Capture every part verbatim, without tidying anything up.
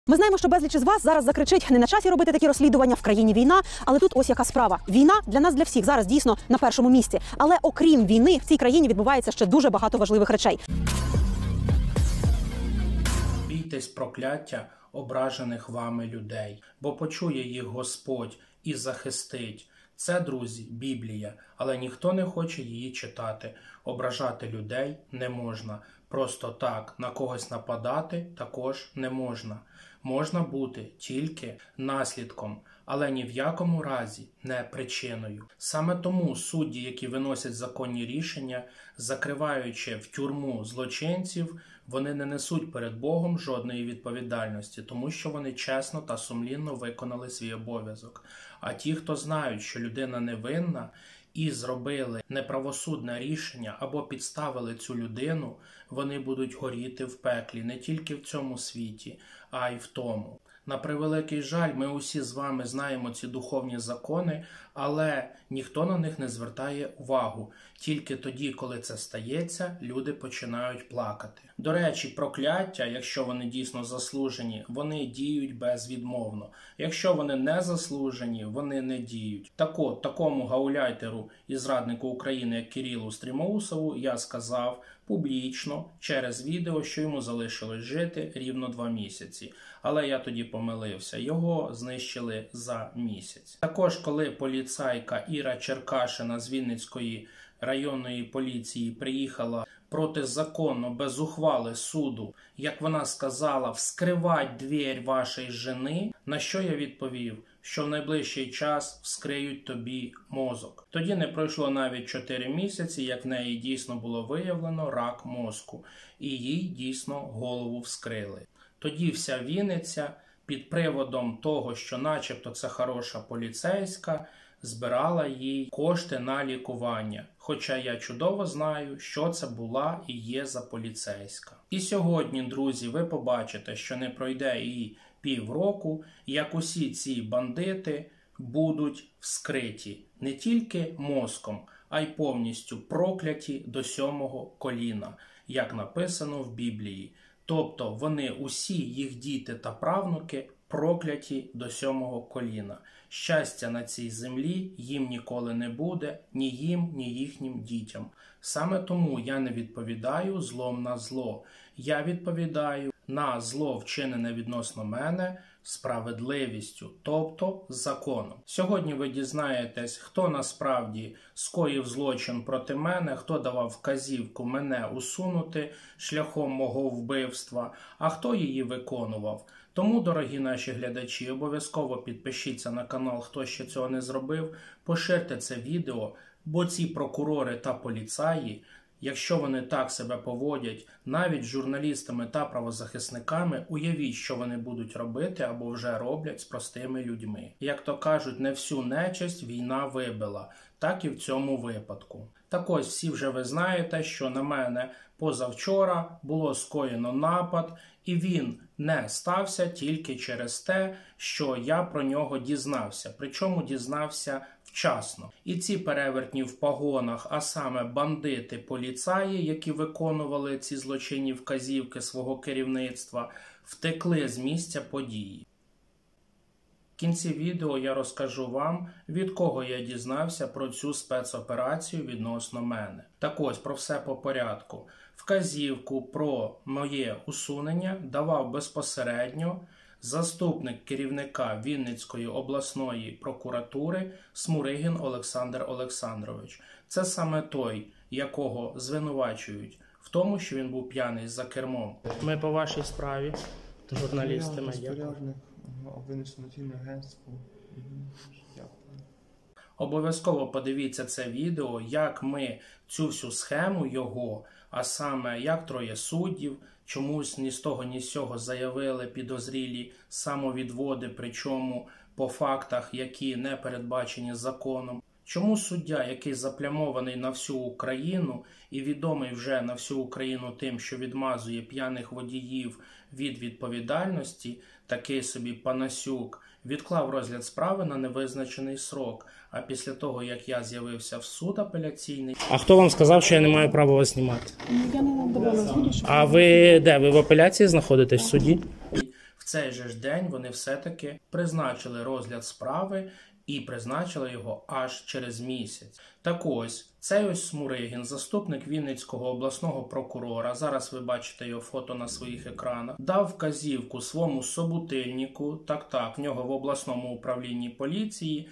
Ми знаємо, що безліч із вас зараз закричить: не на часі робити такі розслідування, в країні війна. Але тут ось яка справа. Війна для нас, для всіх, зараз дійсно на першому місці. Але окрім війни, в цій країні відбувається ще дуже багато важливих речей. Бійтесь прокляття ображених вами людей, бо почує їх Господь і захистить. Це, друзі, Біблія, але ніхто не хоче її читати. Ображати людей не можна. Просто так на когось нападати також не можна. Можна бути тільки наслідком, але ні в якому разі не причиною. Саме тому судді, які виносять законні рішення, закриваючи в тюрму злочинців, вони не несуть перед Богом жодної відповідальності, тому що вони чесно та сумлінно виконали свій обов'язок. А ті, хто знають, що людина невинна, і зробили неправосудне рішення або підставили цю людину, вони будуть горіти в пеклі не тільки в цьому світі, а й в тому. На превеликий жаль, ми усі з вами знаємо ці духовні закони, але ніхто на них не звертає увагу. Тільки тоді, коли це стається, люди починають плакати. До речі, прокляття, якщо вони дійсно заслужені, вони діють безвідмовно. Якщо вони не заслужені, вони не діють. Так от, такому гауляйтеру і зраднику України, як Кирилу Стрімоусову, я сказав публічно через відео, що йому залишилось жити рівно два місяці. Але я тоді помилився, його знищили за місяць. Також, коли поліцайка Іра Черкашина з Вінницької районної поліції приїхала протизаконно, без ухвали суду, як вона сказала, вскривать двері вашої жени, на що я відповів, що в найближчий час вскриють тобі мозок. Тоді не пройшло навіть чотири місяці, як в неї дійсно було виявлено рак мозку, і їй дійсно голову вскрили. Тоді вся Вінниця під приводом того, що начебто це хороша поліцейська, збирала їй кошти на лікування. Хоча я чудово знаю, що це була і є за поліцейська. І сьогодні, друзі, ви побачите, що не пройде і півроку, як усі ці бандити будуть вскриті не тільки мозком, а й повністю прокляті до сьомого коліна, як написано в Біблії. Тобто вони усі, їх діти та правнуки, прокляті до сьомого коліна. Щастя на цій землі їм ніколи не буде, ні їм, ні їхнім дітям. Саме тому я не відповідаю злом на зло. Я відповідаю на зло, вчинене відносно мене, справедливістю, тобто законом. Сьогодні ви дізнаєтесь, хто насправді скоїв злочин проти мене, хто давав вказівку мене усунути шляхом мого вбивства, а хто її виконував. Тому, дорогі наші глядачі, обов'язково підпишіться на канал, хто ще цього не зробив, поширте це відео, бо ці прокурори та поліцаї, якщо вони так себе поводять, навіть з журналістами та правозахисниками, уявіть, що вони будуть робити або вже роблять з простими людьми. Як то кажуть, не всю нечисть війна вибила, так і в цьому випадку. Так ось, всі вже ви знаєте, що на мене позавчора було скоєно напад, і він не стався тільки через те, що я про нього дізнався, причому дізнався вчасно. І ці перевертні в погонах, а саме бандити-поліцаї, які виконували ці злочинні вказівки свого керівництва, втекли з місця події. В кінці відео я розкажу вам, від кого я дізнався про цю спецоперацію відносно мене. Так ось, про все по порядку. Вказівку про моє усунення давав безпосередньо заступник керівника Вінницької обласної прокуратури Смуригін Олександр Олександрович. Це саме той, якого звинувачують в тому, що він був п'яний за кермом. Ми по вашій справі, журналісти медіа. Обов'язково подивіться це відео, як ми цю всю схему його, а саме як троє суддів, чомусь ні з того ні з сього заявили підозрілі самовідводи, причому по фактах, які не передбачені законом. Чому суддя, який заплямований на всю Україну і відомий вже на всю Україну тим, що відмазує п'яних водіїв від відповідальності, такий собі Панасюк, відклав розгляд справи на невизначений срок, а після того, як я з'явився в суд апеляційний... А хто вам сказав, що я не маю права вас знімати? Я не давала згоду, що... А ви де? Ви в апеляції знаходитесь в суді? цей же ж день вони все-таки призначили розгляд справи і призначили його аж через місяць. Так ось, цей ось Смуригін, заступник Вінницького обласного прокурора, зараз ви бачите його фото на своїх екранах, дав вказівку своєму собутильнику, так-так, в нього в обласному управлінні поліції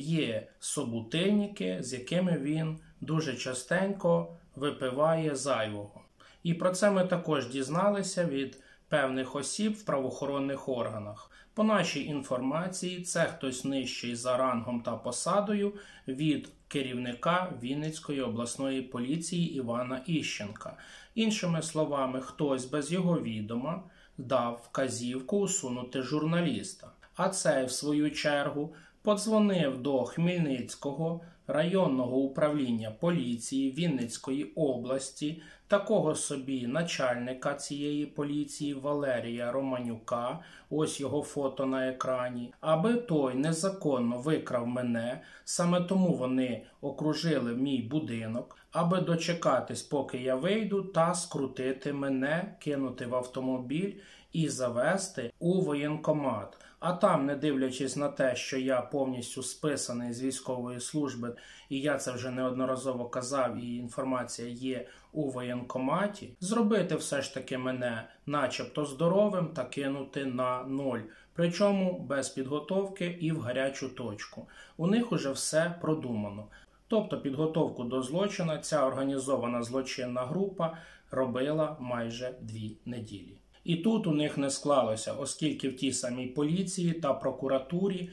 є собутильники, з якими він дуже частенько випиває зайвого. І про це ми також дізналися від певних осіб в правоохоронних органах. По нашій інформації, це хтось нижчий за рангом та посадою від керівника Вінницької обласної поліції Івана Іщенка. Іншими словами, хтось без його відома дав вказівку усунути журналіста. А цей, в свою чергу, подзвонив до Хмельницького районного управління поліції Вінницької області, такого собі начальника цієї поліції Валерія Романюка, ось його фото на екрані, аби той незаконно викрав мене, саме тому вони окружили мій будинок, аби дочекатись, поки я вийду, та скрутити мене, кинути в автомобіль і завести у воєнкомат. А там, не дивлячись на те, що я повністю списаний з військової служби, і я це вже неодноразово казав, і інформація є у воєнкоматі, зробити все ж таки мене начебто здоровим та кинути на ноль. Причому без підготовки і в гарячу точку. У них уже все продумано. Тобто підготовку до злочину ця організована злочинна група робила майже дві неділі. І тут у них не склалося, оскільки в тій самій поліції та прокуратурі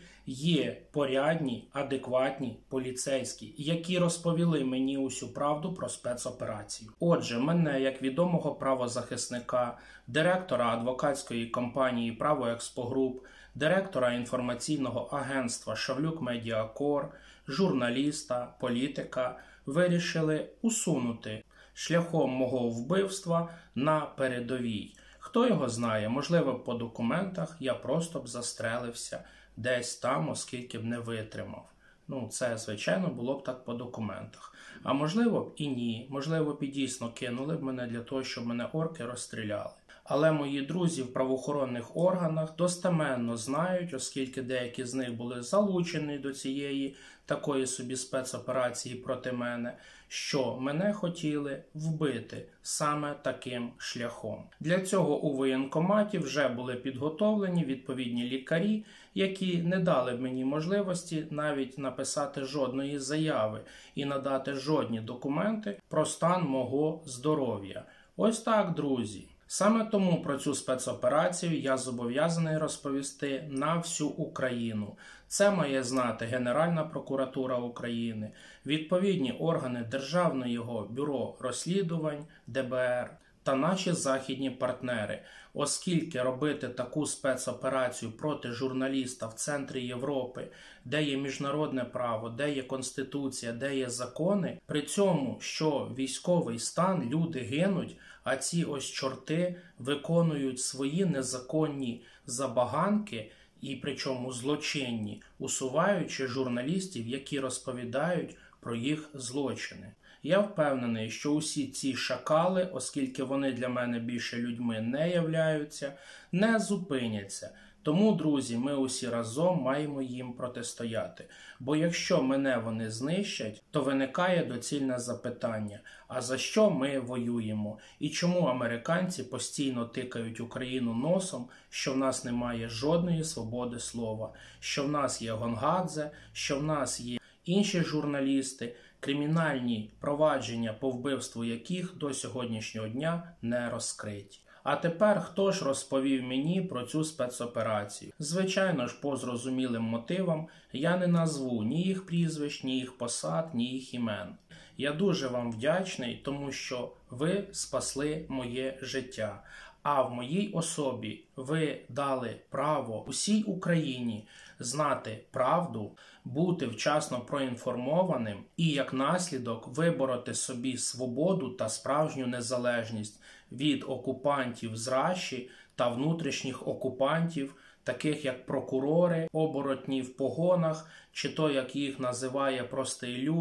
є порядні, адекватні поліцейські, які розповіли мені усю правду про спецоперацію. Отже, мене, як відомого правозахисника, директора адвокатської компанії «Правоекспогруп», директора інформаційного агентства «Шавлюк Медіакор», журналіста, політика, вирішили усунути шляхом мого вбивства на передовій. Хто його знає, можливо, по документах я просто б застрелився десь там, оскільки б не витримав. Ну, це, звичайно, було б так по документах. А можливо б і ні, можливо б і дійсно кинули б мене для того, щоб мене орки розстріляли. Але мої друзі в правоохоронних органах достеменно знають, оскільки деякі з них були залучені до цієї такої собі спецоперації проти мене, що мене хотіли вбити саме таким шляхом. Для цього у воєнкоматі вже були підготовлені відповідні лікарі, які не дали б мені можливості навіть написати жодної заяви і надати жодні документи про стан мого здоров'я. Ось так, друзі. Саме тому про цю спецоперацію я зобов'язаний розповісти на всю Україну. Це має знати Генеральна прокуратура України, відповідні органи Державного бюро розслідувань, де бе ер, та наші західні партнери, оскільки робити таку спецоперацію проти журналіста в центрі Європи, де є міжнародне право, де є Конституція, де є закони, при цьому, що військовий стан, люди гинуть, а ці ось чорти виконують свої незаконні забаганки, і причому злочинні, усуваючи журналістів, які розповідають про їх злочини. Я впевнений, що усі ці шакали, оскільки вони для мене більше людьми не являються, не зупиняться. Тому, друзі, ми усі разом маємо їм протистояти. Бо якщо мене вони знищать, то виникає доцільне запитання, а за що ми воюємо? І чому американці постійно тикають Україну носом, що в нас немає жодної свободи слова, що в нас є Гонгадзе, що в нас є інші журналісти, кримінальні провадження по вбивству яких до сьогоднішнього дня не розкриті. А тепер хто ж розповів мені про цю спецоперацію? Звичайно ж, по зрозумілим мотивам я не назву ні їх прізвищ, ні їх посад, ні їх імен. Я дуже вам вдячний, тому що ви спасли моє життя. А в моїй особі ви дали право усій Україні знати правду, бути вчасно проінформованим і, як наслідок, вибороти собі свободу та справжню незалежність від окупантів з Раші та внутрішніх окупантів, таких як прокурори, оборотні в погонах, чи то, як їх називає простий люд,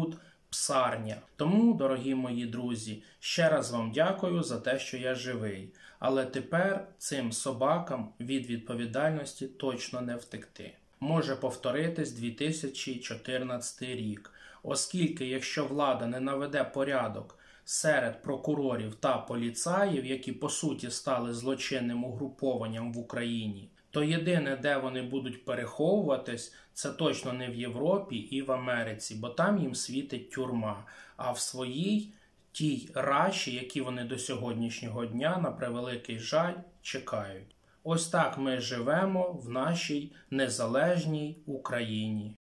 псарня. Тому, дорогі мої друзі, ще раз вам дякую за те, що я живий. Але тепер цим собакам від відповідальності точно не втекти. Може повторитись дві тисячі чотирнадцятий рік, оскільки якщо влада не наведе порядок серед прокурорів та поліцаїв, які по суті стали злочинним угрупованням в Україні, то єдине, де вони будуть переховуватись, це точно не в Європі і в Америці, бо там їм світить тюрма, а в своїй тій раші, які вони до сьогоднішнього дня, на превеликий жаль, чекають. Ось так ми живемо в нашій незалежній Україні.